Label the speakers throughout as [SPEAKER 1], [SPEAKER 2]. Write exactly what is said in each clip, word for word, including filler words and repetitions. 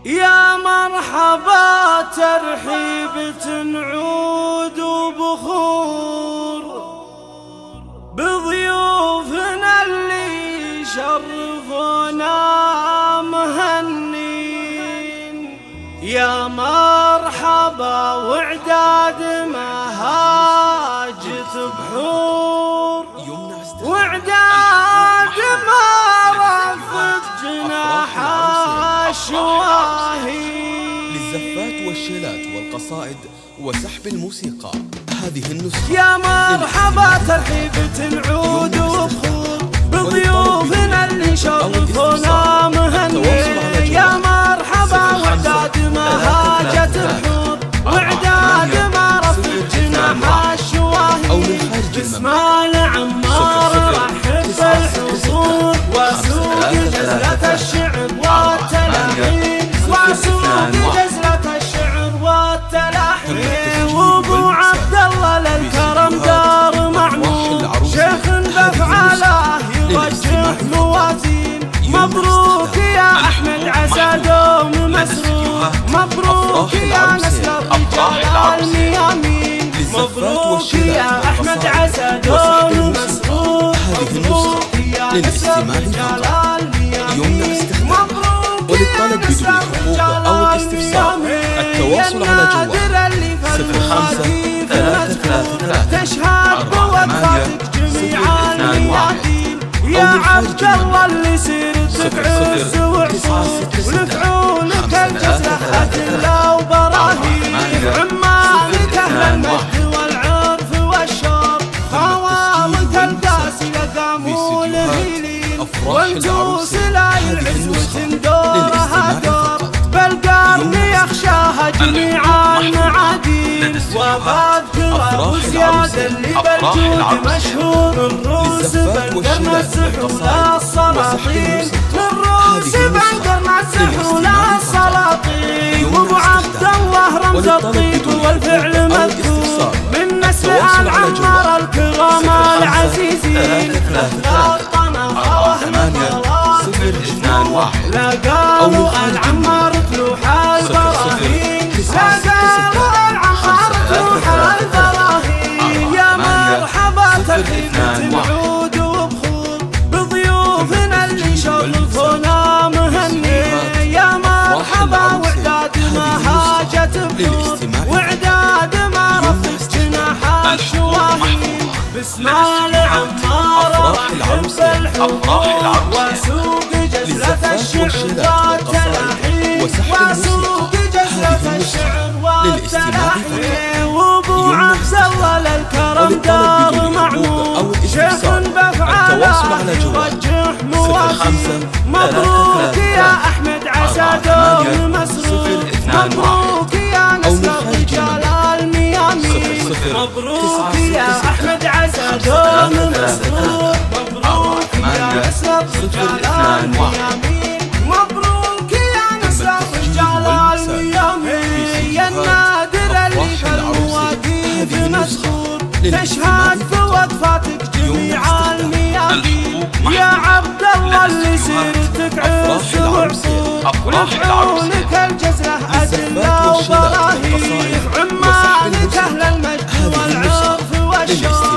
[SPEAKER 1] يا مرحبا ترحيبة عود وبخور بضيوفنا اللي شرفونا مهنين. يا مرحبا وعداد ما هاجت بحور وعداد ما رفت جناح الشواهين.
[SPEAKER 2] للزفات والشيلات والقصائد وسحب الموسيقى هذه النسخة.
[SPEAKER 1] يا مرحبا ترحيبة عود وبخور بضيوفنا اللي شرفونا مهنين. يا مرحبا وعداد ما هاجت بحور وعداد ما رفت جناح الشواهين. بسم العمار رحب بالحضور وسوق جزلة الشعر والتلاحين وسوق جزلة الشعر والتلاحين. وابو عبد الله للكرم دار معمور شيخ بافعاله يوجه موازين. مبروك يا احمد عسى دوم مسرور مبروك يا نسل الرجال الميامين. مبروك يا احمد عسى دوم مسرور مبروك يا نسل الرجال الميامين.
[SPEAKER 2] وللطلب بدون حقوق أو الاستفسار التواصل على جوال صفر خمسة ثلاثة ثلاثة ثلاثة
[SPEAKER 1] تشهد بوفاتك جميع الميادين. يا عبد الله اللي سيرتك عز وعصور ولفعولك الجزلة أدلة وبراهين. عمالك أهل المجد والعرف والشر خوالك القاسية قاموا لهيلين. وانتو سلاي العز وتندورها دور بالقرن يخشاها جميع المعادين. وبذكر ابو زياد اللي بالجود مشهور الروس بالقرن السحول السلاطين الروس بالقرن السحول السلاطين. وابو عبد الله رمز الطيب والفعل مذكور من نسل آل عمار الكرام العزيزين. لا قالوا العمار تلوح البراهين لا قالوا العمار تلوح البراهين. يا مرحبا ترحيبة عود وبخور بضيوفنا اللي شرفونا مهنين. يا مرحبا وعداد ما هاجت بحور وعداد ما رفت جناح الشواهين. بسم العمار رحب بالحضور وسوق جزلة الشعر والتلاحين وسوق جزلة الشعر والتلاحين. وابو عبد الله للكرم دار معمور شيخ بافعاله يوجه موازين. مبروك يا احمد عسى دوم مسرور مبروك يا نسل الرجال الميامين. مبروك يا احمد عسى دوم مسرور مبروك يا نسل الرجال الميامين. مبروك يا نسل الرجال الميامين. يا النادر اللي في المواقيف مسحور تشهد بوفاتك جميع الميادين. يا عبد الله اللي سيرتك عز وعصور ولفعولك الجزلة أدلة وبراهين. عمالك أهل المجد والعرف والشر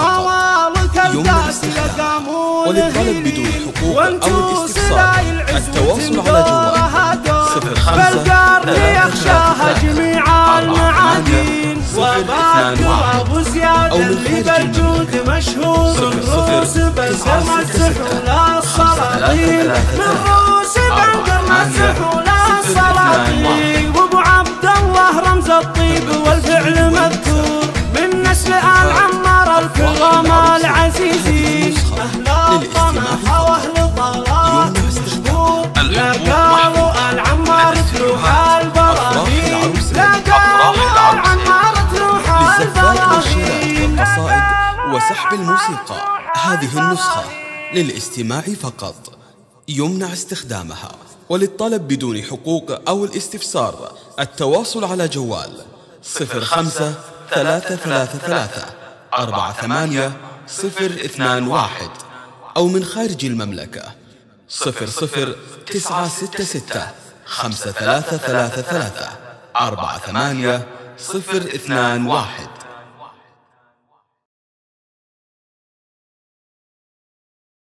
[SPEAKER 1] خوالك القاسية قاموا لهيلين. وانتو سلاي العز وتندورها دور بالقرن يخشاها جميع المعادين. وبذكر ابو زياد اللي بالجود مشهور الروس بالقرن السحول السلاطين الروس بالقرن السحول السلاطين. وابو عبد الله رمز الطيب والفعل مذكور من نسل آل عمار الكرام العزيزين. اهل الطمع واهل الضلال مشهور لا قالوا العمار تلوح البراهين لا قالوا العمار تلوح البراهين.
[SPEAKER 2] والقصائد وسحب الموسيقى هذه النسخة للاستماع فقط يمنع استخدامها. وللطلب بدون حقوق أو الاستفسار التواصل على جوال صفر خمسة ثلاثة ثلاثة ثلاثة أربعة ثمانية صفر اثنان واحد أو من خارج المملكة صفر صفر تسعة ستة ستة خمسة ثلاثة ثلاثة ثلاثة أربعة ثمانية صفر اثنان واحد.